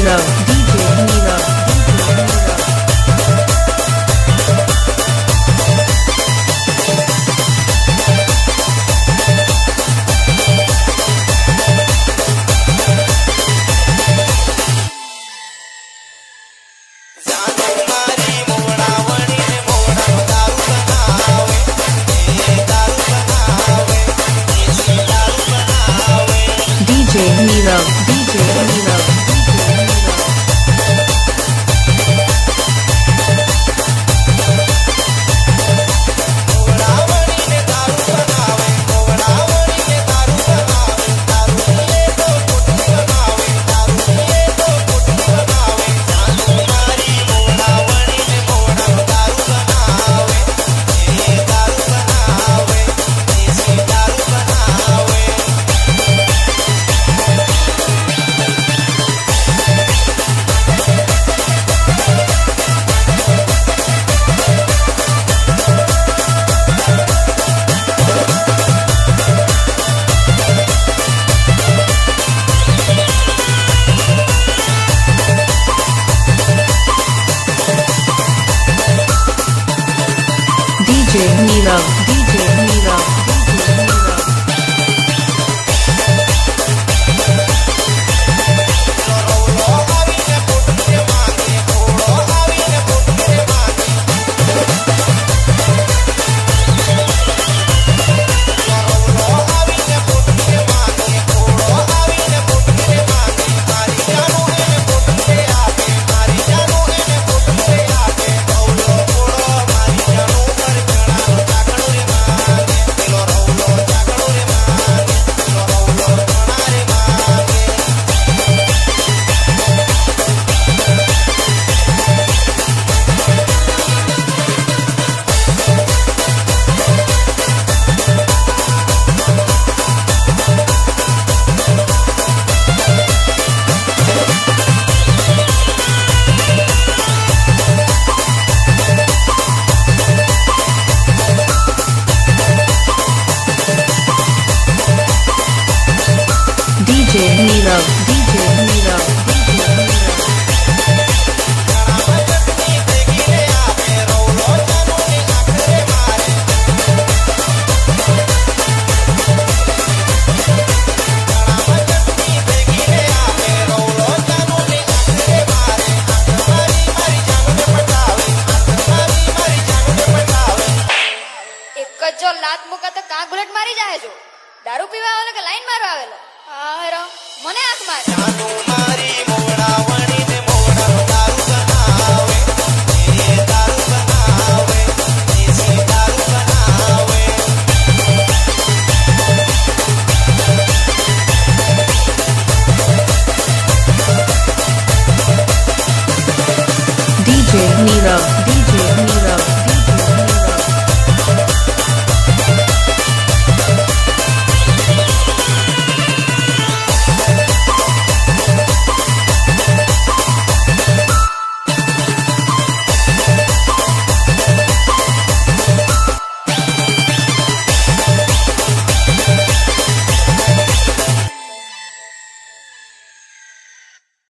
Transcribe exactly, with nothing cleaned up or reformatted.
Neerav, D J Neerav. D J Neerav, D J Neerav. D J Neerav, D J Neerav, D J Neerav. D J Neerav, D J Neerav, D J Neerav. एक जो लात मुका तो का bullet मारी जाए जो दारू पीवा वाला के लाइन मारवा आवेलो हां हेरो मने आंख मार जानो मारी मोड़ावणी ने मोड़ा दारू बनावे ये दारू बनावे देसी दारू बनावे D J Neerav.